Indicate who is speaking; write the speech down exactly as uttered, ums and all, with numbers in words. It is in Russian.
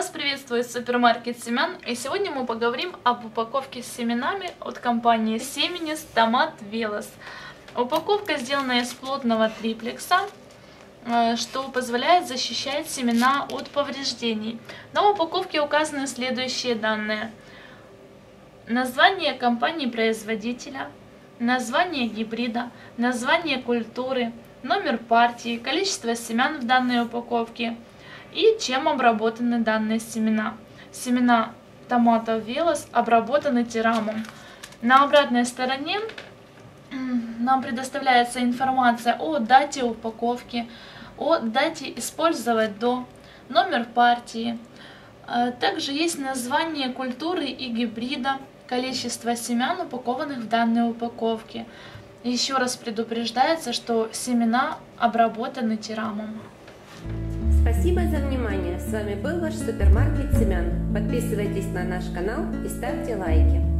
Speaker 1: Вас приветствует супермаркет семян, и сегодня мы поговорим об упаковке с семенами от компании Семенис Томат Велос. Упаковка сделана из плотного триплекса, что позволяет защищать семена от повреждений. На упаковке указаны следующие данные: название компании-производителя, название гибрида, название культуры, номер партии, количество семян в данной упаковке и чем обработаны данные семена. Семена томатов Велос обработаны тирамом. На обратной стороне нам предоставляется информация о дате упаковки, о дате использовать до, номер партии. Также есть название культуры и гибрида, количество семян, упакованных в данной упаковке. Еще раз предупреждается, что семена обработаны тирамом.
Speaker 2: Спасибо за внимание. С вами был ваш супермаркет семян. Подписывайтесь на наш канал и ставьте лайки.